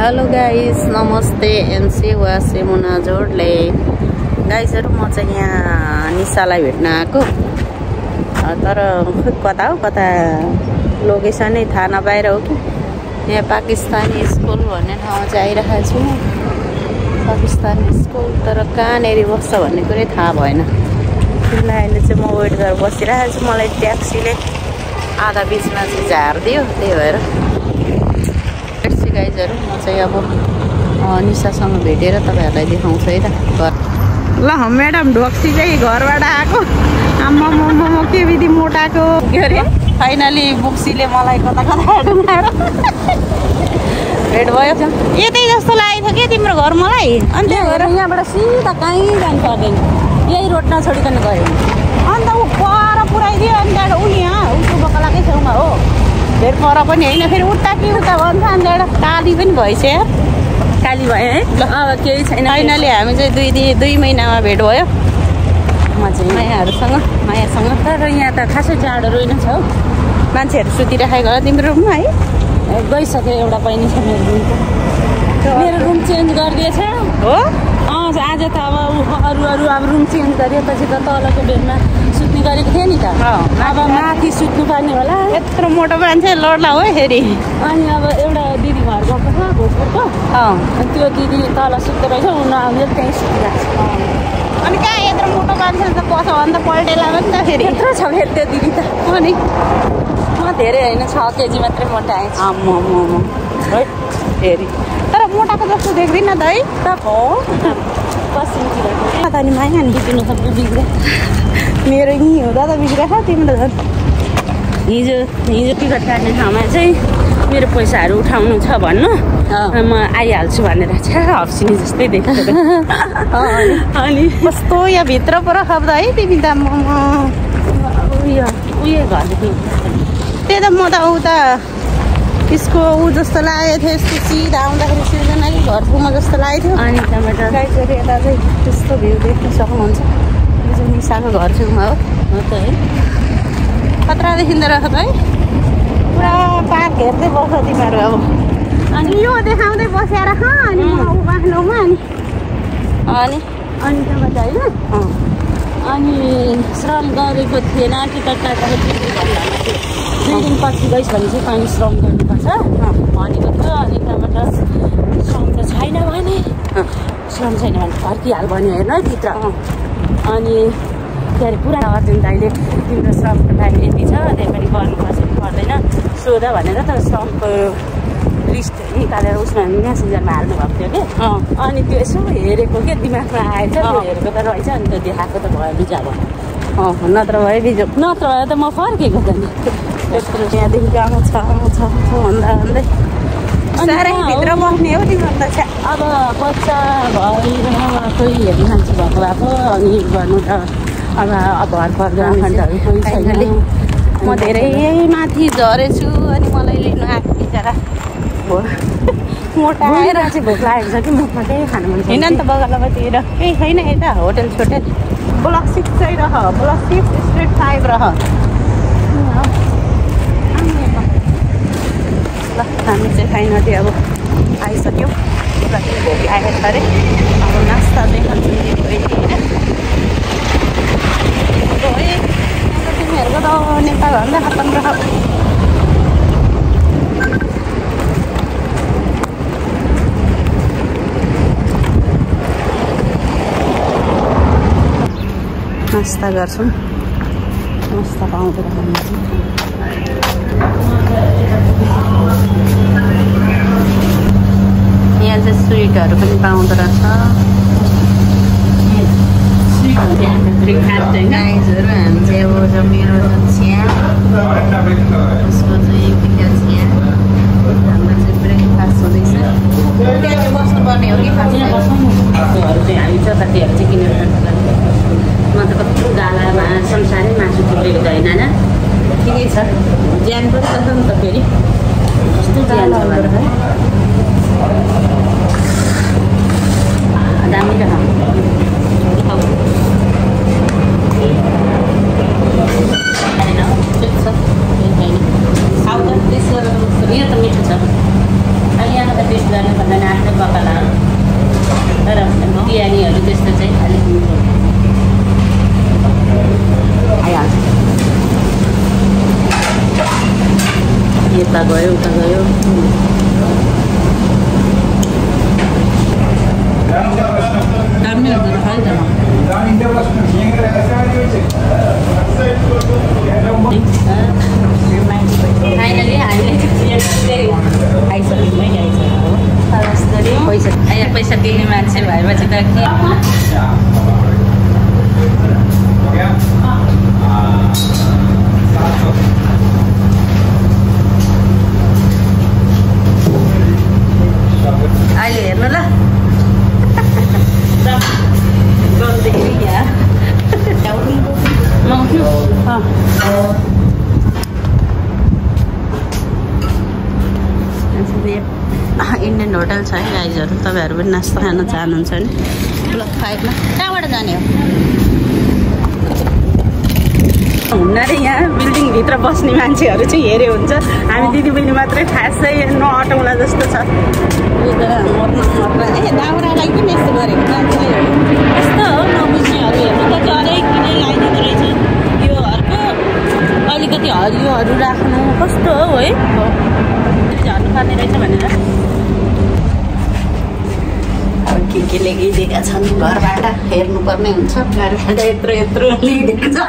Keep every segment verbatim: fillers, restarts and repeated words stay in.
Hello guys, नमस्ते। NC वा सेमुना जोडले गाइसहरु, म चाहिँ यहाँ निशालाई भेट्न आएको, तर कता हो कता लोकेसनै थाहा नपाएर हो कि यहाँ पाकिस्तानी स्कुल भन्ने ठाउँमा चाहिँ आइरहेको छु। पाकिस्तानी स्कुल, तर कहाँनेरि बस्छ भन्ने कुरै थाहा भएन। त्यसलाई अहिले चाहिँ म वेट गरेर बसिरहेको छु। मलाई ट्याक्सीले आधा बिचमा चाहिँ झारिदियो, त्यही भएर गाइजहरु म चाहिँ अब निशासँग भेटेर तपाईहरुलाई देखाउँछु है त। ल म्याडम ढोक्सी चाहिँ घरबाट आएको, आम्मा म के विधि मोटाको के अरे। फाइनली बुक्सीले मलाई कता कता डुङ्गाएर भेट भयो। यतै जस्तो लागेको थियो कि तिम्रो घर मलाई, अनि त्यही भएर यहाँबाट सिधा कहीँ जानु पर्दैन, यही रोड नछोडिकन गयो। अन्त ऊ पर पुऱ्याइदियो, अनि त्यहाँबाट ऊ यहाँ उसको बकलाकै छेउमा हो, भेट पर पनि होइन। फेरि उता कि उता भन्छ, अनि त्यहाँबाट काली पनि भएछ यार, काली भयो है। ल अब केही छैन। फाइनली हामी चाहिँ दुई दिन दुई महिनामा भेट भयो म चाहिँ मायाहरूसँग मायासँग। तर यहाँ त खासै जाडो रहेनछ हौ, मान्छेहरू सुतिराखेको होला। तिम्रो रुममा है गइसक्यो, एउटा बहिनी छ मेरो रुमको, मेरो रुम चेन्ज गरिदिएछ हो। अँ आज त अब अरू अरू अब रुम चेन्ज गरेपछि त तलको बेडमा सुत्ने गरेको थिएँ नि त, अब माथि सुत्नु पर्ने होला। यत्रो मोटो मान्छे लड्ला हो फेरि। अनि अब एउटा दिदी घर गएको छ भोजपुरको, अनि त्यो दिदी तल सुत्दो रहेछ, उनीहरू आउने त्यहीँ सुतिरहेको छ। अनि कहाँ यत्रो मोटो मान्छे त पछ भने त पल्टेला पनि त फेरि। यत्रो छ फेरि त्यो दिदी त। अनि म धेरै होइन, छ केजी मात्रै मोटा आएँ। आम्मा है फेरि, तर मोटाको जस्तो देख्दिनँ त है त हो। पश्चिमतिर त नि माया नि बिग्रिनु सबै बिग्रियो, मेरो यहीँ हुँदा त बिग्रिएको। तिम्रो झन् हिजो हिजो टिकट काट्ने ठाउँमा चाहिँ मेरो पैसाहरू उठाउनु छ भन्नु, म आइहाल्छु भनेर छ्या हप्सिनी जस्तै देख्छ। अनि कस्तो यहाँ भित्र पर खप्द है तिमी त। म उयो उयो घरदेखि त्यही त, म त उता यसको ऊ जस्तो लागेको थियो, यस्तो सिधा आउँदाखेरि सिर्जनाकै घर पुमा जस्तो लागेको थियो। अनि त्यहाँबाट गाइजहरू यता चाहिँ त्यस्तो भ्यू देख्न सक्नुहुन्छ। यो चाहिँ निशाको घर छेउमा हो त है। खतरा देखिँदो रहेछ त है, पुरा पार्क हेर्दै बस्छ तिमीहरू अब। अनि यो देखाउँदै बसेर कहाँ, अनि म ऊ बाख्लोमा अनि अनि अनि त्यहाँबाट होइन। अनि श्रम गरेको थिएन, टिकट काट्दाखेरि दुई दिनपछि गइस् भने चाहिँ कहीँ श्रम गर्नुपर्छ भनेको थियो। अनि त्यहाँबाट श्रम त छैन भने, श्रम छैन भने फर्किहाल भने हेर्न है भित्र। अनि के अरे पुरा अर्जुन दाइले तिम्रो श्रमको टाइम यति छ, त्यही पनि गर्नुपर्छ कि पर्दैन सोध भनेर त श्रमको लिस्ट निकालेर उसमा म्यासेन्जरमा हाल्नु भएको थियो कि। अनि त्यो यसो हेरेको के दिमागमा आएछ, त्यो हेरेको त रहेछ, अनि त्यो देखाएको त भयो बिचार। अँ नत्र भए बिजो नत्र भए त म फर्केको त नि। त्यत्रो त्यहाँदेखि आउँछ आउँछ भन्दा भन्दै साह्रै भित्र बस्ने हो तिमीहरू त। अब बच्चा भएर कोही हेर्ने मान्छे भएको भएको, अनि गर्नु त अब घर पर्दा आफन्तहरू कोही छैन। म धेरै माथि झरेछु, अनि मलाई लिनु आएको बिचरा मोटा आएर चाहिँ भोक लागेको छ कि मुखमा केही खानु मन छैन नि त। बगलतिर केही छैन, यता होटल छोटेल ब्लक सिक्स चाहिँ रह, ब्लक सिक्स स्ट्रिट फाइभ रह। ल हामी चाहिँ फाइनली अब आइसक्यौँ। कति भोक लागेको छ अरे, अब नास्ता चाहिँ खान्छु नि होइन। तिमीहरूको त नेपालभन्दा खतम रह। नास्ता गर्छौँ, नास्ता पाउँदैन यहाँ चाहिँ स्विटहरू पनि पाउँदो रहेछ। गाइजहरू हामी चाहिँ अब मेरो चिया, उसको चाहिँ पिठा चिया, हाम्रो चाहिँ ब्रेकफास्ट हुँदैछ। त्यहाँ चाहिँ बस्नुपर्ने हो कि खासहरू चाहिँ हामी चपातीहरू चाहिँ किनेर जानुपर्छ। म त कस्तो गालामा संसारै मासु थुप्रेको त होइन, ठिकै छ, ज्यान पनि छ नि त फेरि। कस्तो ज्यान छ भनेर दामी र यहाँ त मिठो छ, यहाँ त टेस्ट गर्नु भन्दा यता गयो उता गयो फाइनली हामीले आइसक्यौँ है पैसा पैसा दिने मान्छे भएपछि त अहिले हेर्नु ल इन्डियन होटल छ है गाइजहरू तपाईँहरू पनि नास्ता खान चाहनुहुन्छ भने ब्लक फाइभमा कहाँबाट जाने हो हुन्न रे यहाँ बिल्डिङभित्र बस्ने मान्छेहरू चाहिँ हेरे हुन्छ हामी दिदीबहिनी मात्रै खासै नअटाउला जस्तो छ ए दाउरालाई किन यस्तो गरेको मान्छेले यस्तो हो नबुझ्नेहरू हेर्नु त जरै किन लगाइदिँदो रहेछ यो अर्को अलिकति हरियोहरू राख्नु कस्तो हो है झर्नु पर्ने रहेछ भनेर अब के के ल्याइदिएका छन् घरबाट हेर्नुपर्ने हुन्छ घरबाट यत्रो यत्रो ल्याइदिएको छ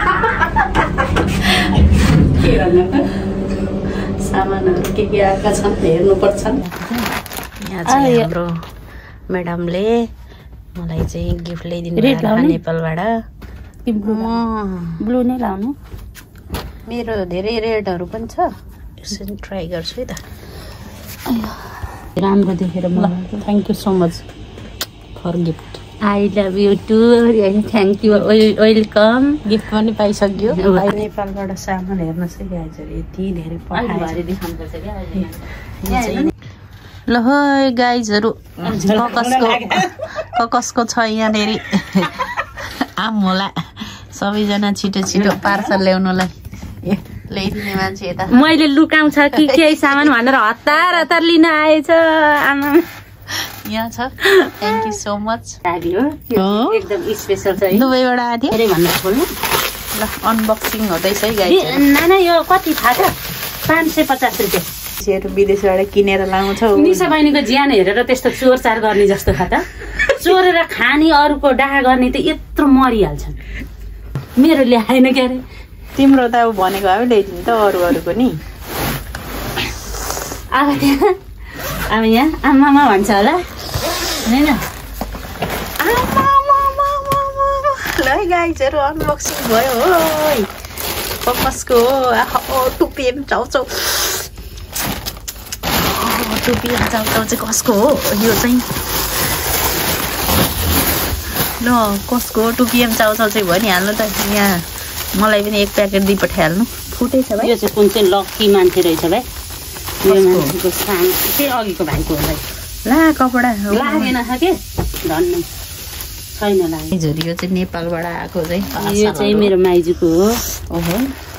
के गर्नु सामानहरू के के आएका छन् हेर्नुपर्छ यहाँ चाहिँ हाम्रो म्याडमले मलाई चाहिँ गिफ्ट ल्याइदिनु भएको नेपालबाट ब्लू नै लाउनु मेरो धेरै रेडहरू पनि छ यसरी ट्राई गर्छु है त राम्रो देखेर मलाई thank you so much for gift I love you too thank you welcome gift पनि पाइसक्यो नेपालबाट सामान हेर्न चाहिँ गाइजहरू यति धेरै ल है गाइजहरू कसको कसको छ यहाँनिर आम होला सबैजना छिटो छिटो पार्सल ल्याउनुलाई ल्याइदिने मान्छे यता मैले लुकाउँछ कि केही सामान भनेर हतार हतार लिन आएछ आमा यहाँ छ थ्याङ्क यू सो मच एकदम स्पेसल छ दुबईबाट आएको थियो भन्नु खोल्नु ल अनबक्सिङ हुँदैछ है गाइस नाना यो कति थाहा छ पाँच सय पचास रुपियाँ विदेशबाट किनेर लाउँछ निशा बहिनीको ज्यान हेरेर त्यस्तो चोरचार गर्ने जस्तो खा त चोरेर खाने अरूको डाहा गर्ने त यत्रो मरिहाल्छन् मेरो ल्याएन के अरे तिम्रो त अब भनेको अब ल्याइदिनु त अरू अरूको नि अब त्यहाँ अब यहाँ आमामा भन्छ होला होइन ल गाइजहरू अनबक्सिङ भयो हो कसको हो टुपिएम चाउचाउ टुपिएम चाउचाउ चाहिँ कसको हो यो चाहिँ ल कसको टुपिएम चाउचाउ चाहिँ भनिहाल्नु त यहाँ मलाई पनि एक प्याकेट दिइ पठाइहाल्नु फुटेछ भाइ यो चाहिँ कुन चाहिँ लक्की मान्छे रहेछ भाइ यो मान्छेको सानो के अघिको भाइको होला ला कपडा लागेन छ के धन्य छैन लागे यो चाहिँ नेपालबाट आएको चाहिँ यो चाहिँ मेरो माइजूको हो ओहो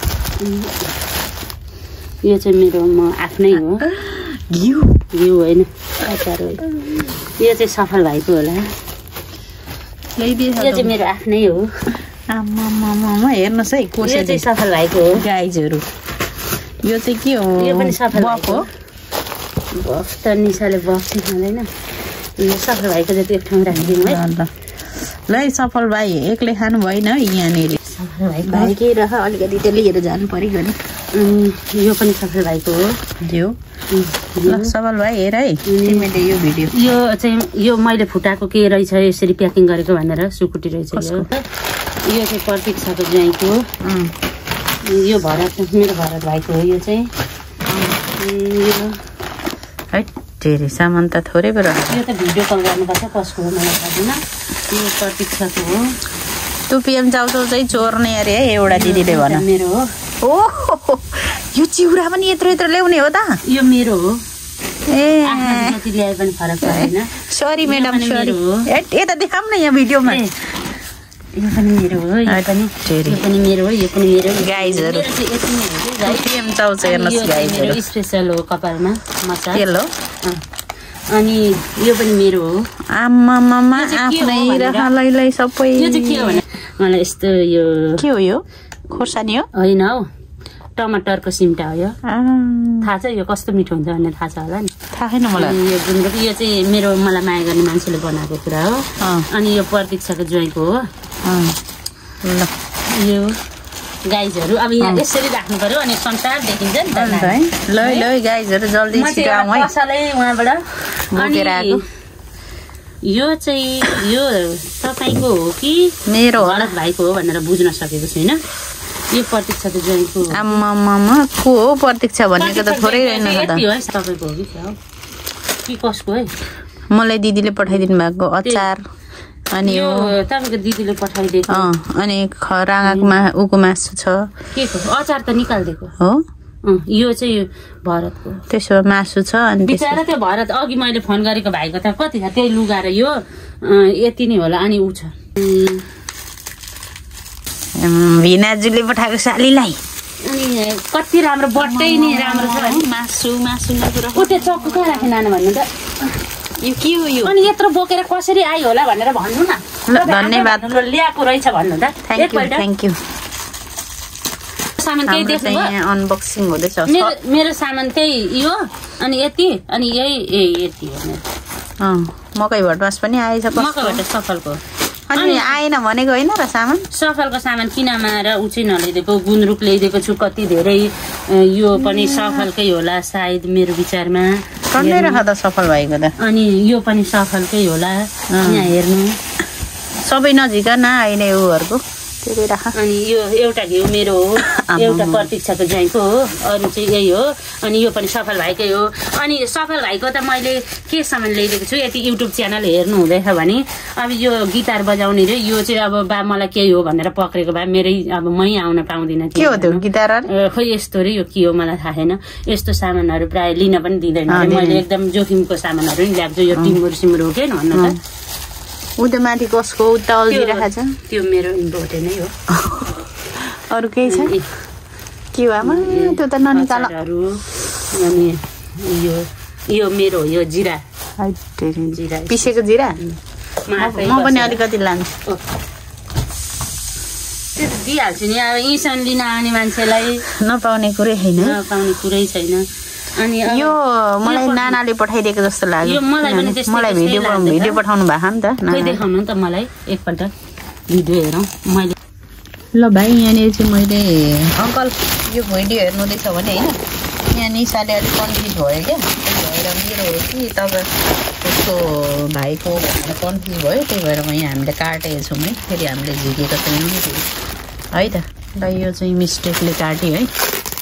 यो चाहिँ मेरो म आफ्नै हो घिउ घिउ होइन अचार हो यो चाहिँ सफल भाइको होला यो चाहिँ मेरो आफ्नै हो आम्मामामा हेर्नुहोस् है कसरी चाहिँ सफल भाइको हो गाइजहरू यो चाहिँ के हो यो पनि सफल बफ हो बफ त निशाले बफ चाहिँ खाँदैन यो सफल भाइको जति एक ठाउँ राखिदिउँ है ल ल सफल भाइ एक्लै खानु भएन यहाँनिर सफल भाइ भाइ के रह अलिकति त लिएर जानु पर्यो नि यो पनि सफल भाइको हो यो ल सफल भाइ हेर है तिमीले यो भिडियो यो चाहिँ यो मैले फुटाएको के रहेछ यसरी प्याकिङ गरेको भनेर सुकुटी रहेछ यो यो चाहिँ प्रतीक्षाको ज्वाइँको यो भरत मेरो भरत भाइको हो यो चाहिँ यो है धेरै सामान त थोरै पो रहेछ यो त भिडियो कल गर्नुपर्छ कसको हो मलाई थाहा छैन यो प्रतीक्षाको हो टुपिएम चाउचाउ चाहिँ चोर्ने अरे है एउटा दिदीले भन मेरो हो ओहो यो चिउरा पनि यत्रो यत्रो ल्याउने हो त यो मेरो हो ए जति ल्याए पनि फरक पर्दैन सरी म्याडम सरी यता देखाउँ न यहाँ भिडियोमा यो पनि मेरो हो यो पनि यो पनि मेरो हो यो पनि मेरो गाइजहरु टुपिएम चाउचाउ हेर्नुस् गाइजहरु मेरो स्पेशल हो कपालमा मसा येलो अनि यो पनि मेरो हो आम्मा मामा आफ्नै रहलैलै सबै यो चाहिँ के हो भने मलाई यस्तो यो के हो यो खोर्सानी हो हैन हौ टमाटरको सिम्टा हो यो थाहा छ यो कस्तो मिठो हुन्छ भन्ने थाहा छ होला नि थाहा छैन मलाई यो गुन्द्रुक यो चाहिँ मेरो मलाई माया गर्ने मान्छेले बनाएको कुरा हो अनि यो प्रतीक्षाको ज्वाइँको हो ल यो गाइजहरू अब यहाँ यसरी राख्नु पर्यो अनि संसार देखिन्छ नि त ल ल गाइजहरू जल्दी छिटाउँ है कसैले उहाँबाट बोकेर आएको यो चाहिँ यो तपाईँको हो कि मेरो भरत भाइको हो भनेर बुझ्न सकेको छैन यो प्रतीक्षाको ज्वाइँको आम्मामा को हो प्रतीक्षा भनेको त थोरै रहेन त तपाईँको हो कि कि कसको है मलाई दिदीले पठाइदिनु भएको अचार अनि यो तपाईँको दिदीले पठाइदिएको अनि राँगाको मा उको मासु छ के को अचार त निकालिदिएको हो यो चाहिँ भरतको त्यसो भए मासु छ अनि बिचरा त्यो भरत अघि मैले फोन गरेको भाइको त कति छ त्यही लुगा र यो यति नै होला अनि ऊ छ भिनाजुले पठाएको सालीलाई अनि कति राम्रो बट्टै नि राम्रो छ है मासु मासु त्यो चक्कु कहाँ राखे नाना भन्नु त यो के हो यो अनि यत्रो बोकेर कसरी आयो होला भनेर भन्नु न धन्यवाद ल्याएको रहेछ भन्नु त थ्याङ्क यू थ्याङ्क यू सामान केही देख्नुभयो अनबक्सिङ हुँदैछ मेरो सामान त्यही यो अनि यति अनि यही ए यति हो मेरो मकै भटमास पनि आएछ मकै भट सफलको अनि आएन भनेको होइन र सामान सफलको सामान किनामा र ऊ चाहिँ नल्याइदिएको गुन्द्रुक ल्याइदिएको छु कति धेरै यो पनि सफलकै होला सायद मेरो विचारमा कन्दै रह त सफल भएको त अनि यो पनि सफलकै होला यहाँ हेर्नु सबै नजिक न आइने उहरूको त्यसले राख अनि यो एउटा घिउ मेरो हो एउटा प्रतीक्षाको ज्वाइँको हो अरू चाहिँ यही हो अनि यो पनि सफल भाइकै हो अनि सफल भाइको त मैले के सामान ल्याइदिएको छु यति युट्युब च्यानल हेर्नु हुँदैछ भने अब यो गिटार बजाउने रे यो चाहिँ अब बा मलाई केही हो भनेर पक्रेको भए मेरै अब मै आउन पाउँदिनँ के हो त्यो गिटार खोइ यस्तो रे यो के हो मलाई थाहा छैन यस्तो सामानहरू प्राय लिन पनि दिँदैन मैले एकदम जोखिमको सामानहरू नि ल्याएको छु यो टिमुर सिमुर हो के भन्नु त ऊ त माथि कसको उता अल्झिरहेको छ त्यो मेरो इम्पोर्टे नै हो अरू केही छ के हो आमा त्यो त ननिकाल अनि यो यो मेरो यो जिरा जिरा पिसेको जिरा म पनि अलिकति लान्छु त्यो त दिइहाल्छु नि अब यहीँसम्म लिन आउने मान्छेलाई नपाउने कुरै छैन नपाउने कुरै छैन अनि यो मलाई नानाले पठाइदिएको जस्तो लाग्यो मलाई पनि मलाई भिडियो भिडियो पठाउनु भएको नि त खै देखाउनु त मलाई एकपल्ट भिडियो हेरौँ मैले ल भाइ यहाँनिर चाहिँ मैले अङ्कल यो भिडियो हेर्नुहुँदैछ भने होइन यहाँ निसाले अलिक कन्फ्युज भयो क्या त्यही भएर मेरो हो कि तपाईँ उसको भाइको कन्फ्युज भयो त्यही भएर म यहाँ हामीले काटेको छौँ है फेरि हामीले झिकेको छैनौँ है त ल यो चाहिँ मिस्टेकले काट्यो है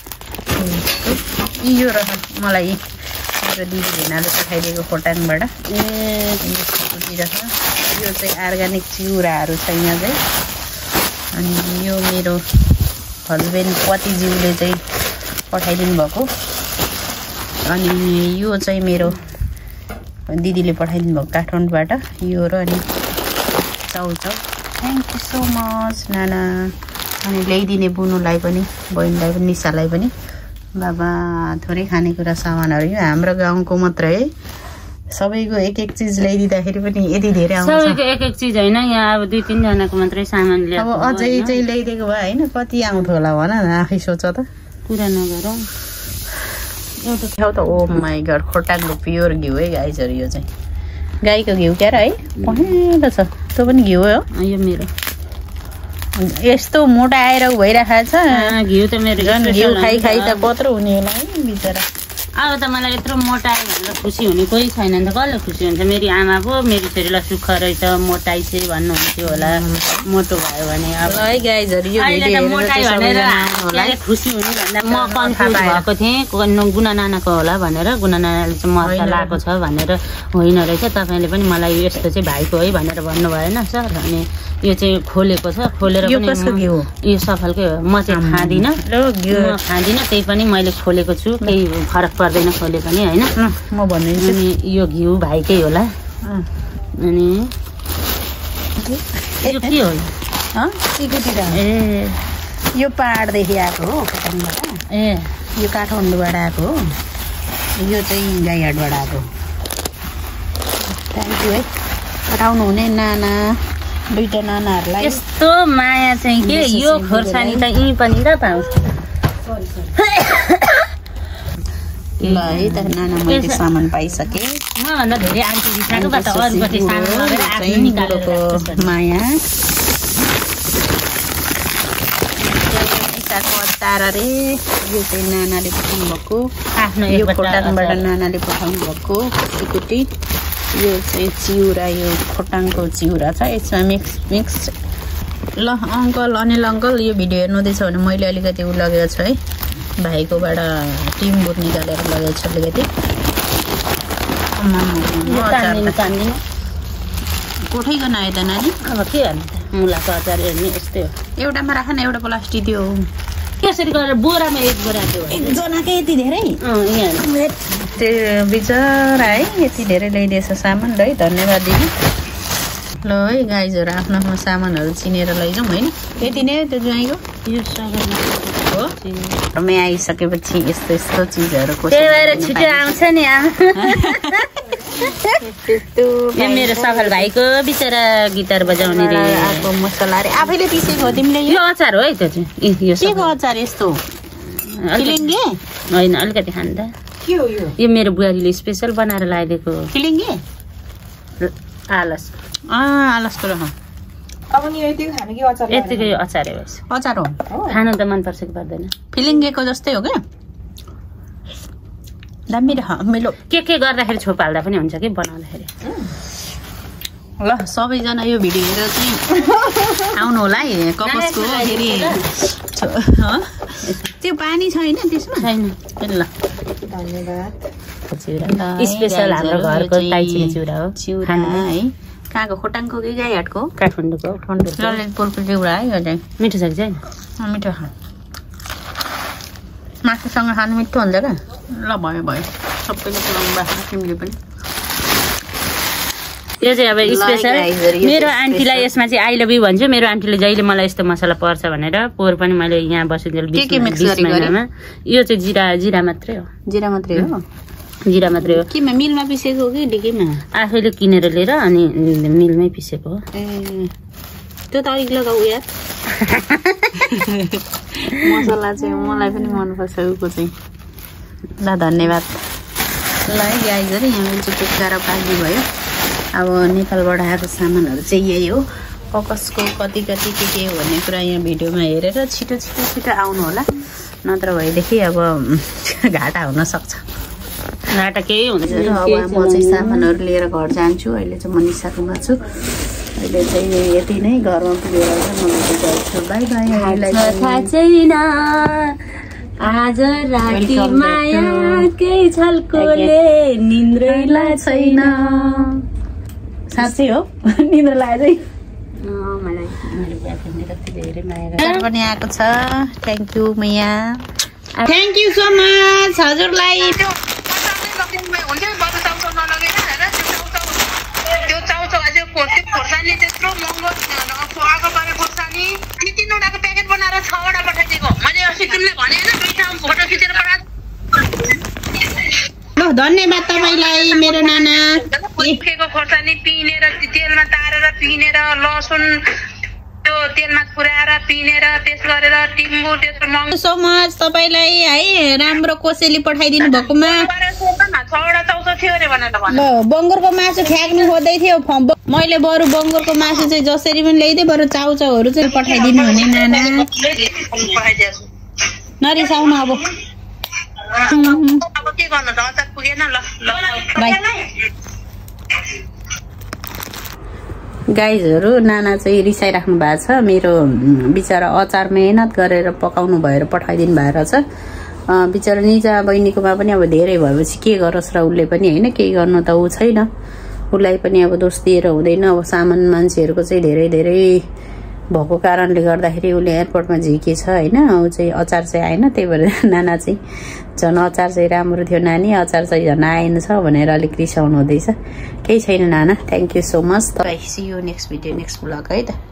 यो र मलाई मेरो दिदी भेनाले पठाइदिएको खोटाङबाट ए रहेछ यो चाहिँ अर्ग्यानिक चिउराहरू छ यहाँ चाहिँ अनि यो मेरो हस्बेन्ड पतिज्यूले चाहिँ पठाइदिनु भएको अनि यो चाहिँ मेरो दिदीले पठाइदिनु भएको काठमाडौँबाट यो र अनि चाउचाउ थ्याङ्क यू सो मच नाना अनि ल्याइदिने बुनुलाई पनि बहिनीलाई पनि निशालाई पनि बाबा थोरै खानेकुरा सामानहरू यो हाम्रो गाउँको मात्रै है सबैको एक एक चिज ल्याइदिँदाखेरि पनि यति धेरै आउँछ सबैको एक एक चिज होइन यहाँ अब दुई तिनजनाको मात्रै सामान ल्याएको अब अझै चाहिँ ल्याइदिएको भए होइन कति आउँथ्यो होला भन न आफै सोच त कुरा नगरौँ एउटा ठाउँ त ओ माई गड खोटाङको प्योर घिउ है गाइजहरू यो चाहिँ गाईको घिउ क्या र है पहेँलो छ त्यो पनि घिउ हो यो मेरो यस्तो मोटा आएर भइरहेको छ घिउ त मेरो घिउ खाइ खाइ त कत्रो हुने होला है बिचरा अब त मलाई यत्रो मोटायो भनेर खुसी हुने कोही छैन नि त कसले खुसी हुन्छ मेरो आमा पो मेरो छोरीलाई सुख रहेछ मोटाइ चाहिँ भन्नुहुन्थ्यो होला मोटो भयो भने अब है गाइजहरू यो मोटाइ भनेर खुसी हुने भन्दा म कन्फ्युज भएको थिएँ गुना नानाको होला भनेर गुना नानाले चाहिँ मर्का लगाएको छ भनेर होइन रहेछ तपाईँले पनि मलाई यस्तो चाहिँ भाइको है भनेर भन्नु भएन सर अनि यो चाहिँ खोलेको छ खोलेर पनि यो सफलकै हो म चाहिँ खाँदिनँ म खाँदिनँ त्यही पनि मैले खोलेको छु केही फरक पर्दैन खोले पनि होइन म भनिदिन्छु अनि यो घिउ भाइकै होला अनि यो के होला ए यो पहाडदेखि आएको हो खोटाङबाट ए यो काठमाडौँबाट आएको हो यो चाहिँ गाईहाटबाट आएको थ्याङ्क यू है पठाउनु हुने नाना दुईटा नानाहरूलाई यस्तो माया चाहिँ के यो खोर्सानी त यहीँ पनि त पाउँछ ल है त नाना मैले सामान पाइसके मभन्दा धेरै आन्टी रिसाकोबाट अरूपट्टि सामान लगेर आफ्नो निकालेर माया अचार अरे यो चाहिँ नानाले पठाउनु भएको आफ्नो यो खोटाङबाट नानाले पठाउनु भएको एकचोटि यो चाहिँ चिउरा यो खोटाङको चिउरा छ यसमा मिक्स मिक्स ल अङ्कल अनिल अङ्कल यो भिडियो हेर्नुहुँदैछ भने मैले अलिकति उ लगेको छु है भाइकोबाट टिम्बुर निकालेर लगेको छु अलिकति कोठैकन आयो त नानी अब के गर्नु त मुलाको अचार हेर्ने यस्तै हो एउटामा राख न एउटा प्लास्टिक दियो कसरी गरेर बोरामा एक बोरा त्यो एकजनाकै यति धेरै यहाँ त्यो बिचरा है यति धेरै ल्याइदिएछ सामान है धन्यवाद दिदी ल है गाइजहरू आफ्नो आफ्नो सामानहरू चिनेर लैजाउँ होइन यति नै त्यो ज्वाइँको यो हो समय आइसकेपछि यस्तो यस्तो चिजहरू त्यही भएर छिटो आउँछ नि यो मेरो सफल भाइको बिचरा गिटार बजाउने आएको मसला अरे आफैले पिसेको हो तिमीले यो अचार हो है त्यो चाहिँ यो के को अचार यस्तो फिलिङ्गे होइन अलिकति खान्दा के हो यो यो मेरो बुहारीले स्पेसल बनाएर लगाइदिएको फिलिङ्गे आलस आलसको रह अब नि यतिको खानु कि अचार यतिकै अचारै भएछ अचार हो खानु त मनपर्छ कि पर्दैन फिलिङ्गेको जस्तै हो क्या दामी रह मेरो के के गर्दाखेरि छोपाल्दा पनि हुन्छ कि बनाउँदाखेरि ल सबैजना यो भिडियो हेरेर चाहिँ आउनु होला है कपसको फेरि त्यो पानी छैन त्यसमा छैन ल धन्यवाद स्पेसल हाम्रो घरको टाइचिने चिउरा हो चिउरा है कहाँको खोटाङको कि गाईहाटको काठमाडौँको ललितपुरको चिउरा है यो चाहिँ मिठो छ कि चाहिँ मिठो खा मासुसँग खानु मिठो हुन्छ क्या ल भयो भयो सबैले पुऱ्याउनु भएको तिमीले पनि यो चाहिँ अब स्पेसल मेरो आन्टीलाई यसमा चाहिँ आई लभ यु भन्छु मेरो आन्टीले जहिले मलाई यस्तो मसला पर्छ भनेर पोहोर पनि मैले यहाँ बसेर महिनामा यो चाहिँ जिरा जिरा मात्रै हो जिरा मात्रै हो जिरा मात्रै हो केमा मिलमा पिसेको हो कि डिकीमा आफैले किनेर लिएर अनि मिलमै पिसेको हो ए त्यो त अलिक लगाऊ यार मसला चाहिँ मलाई पनि मनपर्छ उको चाहिँ ल धन्यवाद ल है गाइजहरू यहाँ चाहिँ टुक्रा पाकी भयो अब नेपालबाट आएको सामानहरू चाहिँ यही हो ककसको कति कति के के हो भन्ने कुरा यहाँ भिडियोमा हेरेर छिटो छिटो छिटो आउनु होला नत्र भएदेखि अब घाटा हुन सक्छ घाटा केही हुन्छ अब म चाहिँ सामानहरू लिएर घर जान्छु अहिले चाहिँ म निसाकोमा छु अहिले चाहिँ यति नै घरमा पुगेर चाहिँ म जान्छु बाई बाई थाहा छैन आज राति मायाकै झल्कोले निन्द्रैलाई छैन साँच्चै हो निन्द्रा लाग्यो मलाई मेरो बुवाले कति धेरै माया पनि आएको छ थ्याङ्क यू मैया थ्याङ्क यू सो मच हजुरलाई खोर्सानी त्यत्रो महँगो आगो पारे खोर्सानी तिन तिनवटाको प्याकेट बनाएर छवटा पठाइदिएको मैले अस्ति तिमीले भने होइन दुईटा फोटो खिचेर पठाएको ल धन्यवाद तपाईँलाई मेरो नाना उखेको खोर्सानी पिनेर तेलमा तारेर पिनेर लसुन त्यो तेलमा पुर्याएर पिनेर पेस्ट गरेर टिम्बु त्यस्तो महँगो सो मच तपाईँलाई है राम्रो कोसेली पठाइदिनु भएकोमा छवटा चौसो थियो अरे भनेर ल बङ्गुरको मासु फ्याँक्नु खोज्दै थियो मैले बरु बङ्गुरको मासु चाहिँ जसरी पनि ल्याइदिएँ बरु चाउचाउहरू चाहिँ पठाइदिनु हुने नाना नरिसाउनु अब अब के गर्नु त अचार पुगेन ल गाइजहरू नाना चाहिँ रिसाइराख्नु भएको छ मेरो बिचरा अचार मेहनत गरेर पकाउनु भएर पठाइदिनु भएर छ बिचरा निजा बहिनीकोमा पनि अब धेरै भएपछि के गरोस् र उसले पनि होइन केही गर्नु त ऊ छैन उसलाई पनि अब दोष दिएर हुँदैन अब सामान मान्छेहरूको चाहिँ धेरै धेरै भएको कारणले गर्दाखेरि उसले एयरपोर्टमा झिकेछ होइन ऊ चाहिँ अचार चाहिँ आएन त्यही भएर नाना चाहिँ झन् अचार चाहिँ राम्रो थियो नानी अचार चाहिँ झन् आएन छ भनेर अलिक रिसाउनु हुँदैछ केही छैन नाना थ्याङ्क यू सो मच तपाईँ see you next video next blog है त